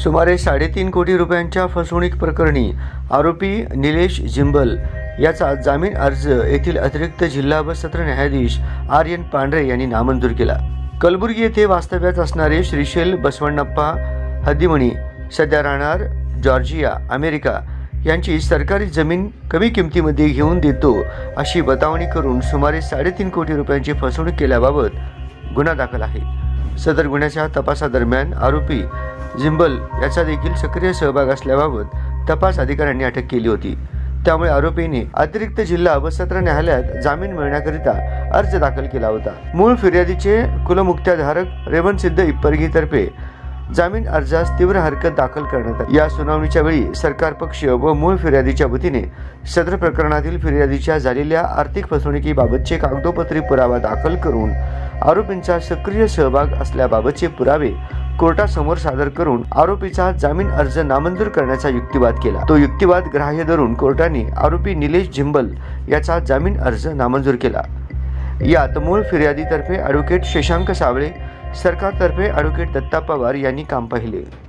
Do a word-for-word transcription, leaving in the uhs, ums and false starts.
सुमारे साडेतीन कोटी रुपयांच्या फसवणूक प्रकरणी आरोपी निलेश जिंबल याचा जामीन अर्ज येथील अतिरिक्त जिल्हा व सत्र न्यायाधीश आर एन पांढरे यांनी नामंजूर केला। कलबुर्गी येथे वास्तव्यात असणारे श्रीशैल बसवण्णप्पा हद्दीमणी सध्या राहणार जॉर्जिया अमेरिका यांची सरकारी जमीन कमी किमतीमध्ये घेऊन देतो अशी बतावणी करून सुमारे साडेतीन कोटी रुपयांची फसवणूक केल्याबाबत गुन्हा दाखल आहे। सदर गुन्ह्याच्या तपासादरम्यान आरोपी जिंबल याचा देखील सक्रिय सहभाग असल्याबाबत तपास अधिकाऱ्यांनी अटक केली होती। त्यामुळे आरोपीने अतिरिक्त जिल्हा व सत्र न्यायालयात जामीन मिळण्याकरिता अर्ज दाखल केला होता। मूळ फिर्यादीचे कुलमुक्त्याधारक रेवणसिद्ध इप्परगी तर्फे जामीन अर्जास तीव्र हरकत दाखल करण्यात आली। या सुनावणीच्या वेळी सरकार पक्ष व मूळ फिर्यादीच्या वतीने सदर प्रकरणातील फिर्यादीच्या झालेल्या आर्थिक फसवणुकीबाबतचे कागदोपत्री पुरावा दाखल करून आरोपींचा सक्रिय सहभाग असल्याबाबतचे पुरावे कोर्टासमोर सादर करून आरोपीचा जामीन अर्ज नामंजूर करण्याचा युक्तिवाद केला। तो युक्तिवाद ग्राह्य धरून कोर्टाने आरोपी निलेश जिंबल याचा जामीन अर्ज नामंजूर केला। यात मूळ फिर्यादीतर्फे ॲडव्होकेट शशांक सावळे, सरकारतर्फे ॲडव्होकेट दत्ता पवार यांनी काम पाहिले।